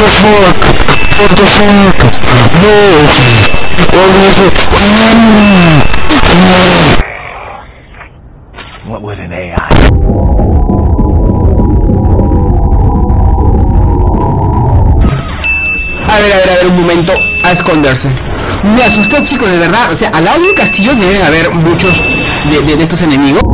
What was an AI? A ver, un momento, a esconderse. Me asusté, chicos, de verdad. O sea, al lado de un castillo deben haber muchos de estos enemigos.